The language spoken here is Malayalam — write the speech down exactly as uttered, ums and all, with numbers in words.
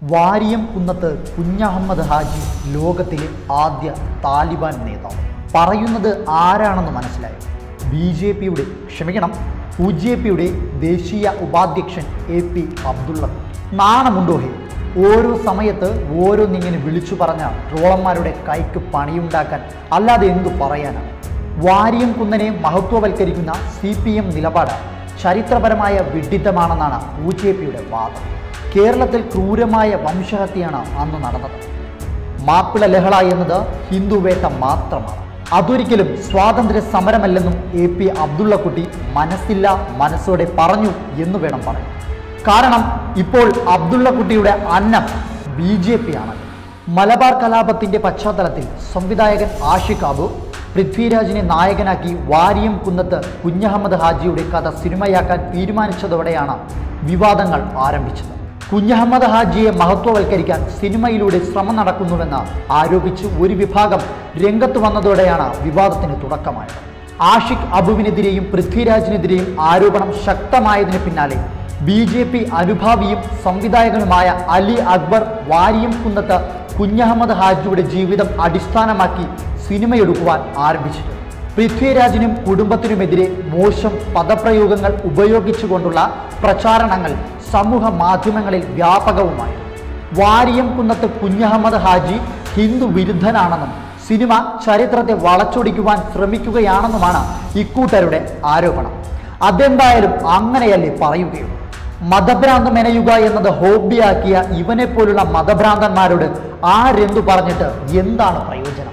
വാരിയം കുന്നത്ത് കുഞ്ഞഹമ്മദ് ഹാജി ലോകത്തിലെ ആദ്യ താലിബാൻ നേതാവ്. പറയുന്നത് ആരാണെന്ന് മനസ്സിലായോ? ബി ജെ പിയുടെ ക്ഷമിക്കണം യു ജെ പിയുടെ ദേശീയ ഉപാധ്യക്ഷൻ എ പി അബ്ദുള്ള. നാണമുണ്ടോ ഹേ? ഓരോ സമയത്ത് ഓരോന്നിങ്ങനെ വിളിച്ചു പറഞ്ഞ ട്രോളന്മാരുടെ കൈക്ക് പണിയുണ്ടാക്കാൻ അല്ലാതെ എന്തു പറയാനാണ്? വാരിയം കുന്നനെ മഹത്വവൽക്കരിക്കുന്ന സി പി എം നിലപാട് ചരിത്രപരമായ വിഡിത്തമാണെന്നാണ് യു ജെ പിയുടെ വാദം. കേരളത്തിൽ ക്രൂരമായ വംശഹത്യയാണ് അന്ന് നടന്നത്. മാപ്പിള ലഹള എന്നത് ഹിന്ദു വേട്ട മാത്രമാണ്. അതൊരിക്കലും സ്വാതന്ത്ര്യ സമരമല്ലെന്നും എ പി അബ്ദുള്ളക്കുട്ടി മനസ്സില്ല മനസ്സോടെ പറഞ്ഞു എന്ന് വേണം പറയാൻ. കാരണം ഇപ്പോൾ അബ്ദുള്ളക്കുട്ടിയുടെ അന്നം ബി ജെ പി ആണ്. മലബാർ കലാപത്തിന്റെ പശ്ചാത്തലത്തിൽ സംവിധായകൻ ആഷിഖ് അബു പൃഥ്വിരാജിനെ നായകനാക്കി വാരിയം കുന്നത്ത് കുഞ്ഞഹമ്മദ് ഹാജിയുടെ കഥ സിനിമയാക്കാൻ തീരുമാനിച്ചതോടെയാണ് വിവാദങ്ങൾ ആരംഭിച്ചത്. കുഞ്ഞഹമ്മദ് ഹാജിയെ മഹത്വവൽക്കരിക്കാൻ സിനിമയിലൂടെ ശ്രമം നടക്കുന്നുവെന്ന് ആരോപിച്ച് ഒരു വിഭാഗം രംഗത്ത് വന്നതോടെയാണ് വിവാദത്തിന് തുടക്കമായത്. ആഷിഖ് അബുവിനെതിരെയും പൃഥ്വിരാജിനെതിരെയും ആരോപണം ശക്തമായതിന് പിന്നാലെ ബി ജെ പി അനുഭാവിയും സംവിധായകനുമായ അലി അക്ബർ വാരിയം കുന്നത്ത് കുഞ്ഞഹമ്മദ് ഹാജിയുടെ ജീവിതം അടിസ്ഥാനമാക്കി സിനിമയെടുക്കുവാൻ ആരംഭിച്ചിട്ടുണ്ട്. പൃഥ്വിരാജിനും കുടുംബത്തിനുമെതിരെ മോശം പദപ്രയോഗങ്ങൾ ഉപയോഗിച്ചുകൊണ്ടുള്ള പ്രചാരണങ്ങൾ സമൂഹ മാധ്യമങ്ങളിൽ വ്യാപകവുമായിരുന്നു. വാരിയം കുന്നത്ത് കുഞ്ഞഹമ്മദ് ഹാജി ഹിന്ദു വിരുദ്ധനാണെന്നും സിനിമ ചരിത്രത്തെ വളച്ചൊടിക്കുവാൻ ശ്രമിക്കുകയാണെന്നുമാണ് ഇക്കൂട്ടരുടെ ആരോപണം. അതെന്തായാലും അങ്ങനെയല്ലേ പറയുകയുള്ളൂ. മതഭ്രാന്ത് മെനയുക എന്നത് ഹോബിയാക്കിയ ഇവനെ പോലുള്ള മതഭ്രാന്തന്മാരോട് ആരെന്തു പറഞ്ഞിട്ട് എന്താണ് പ്രയോജനം?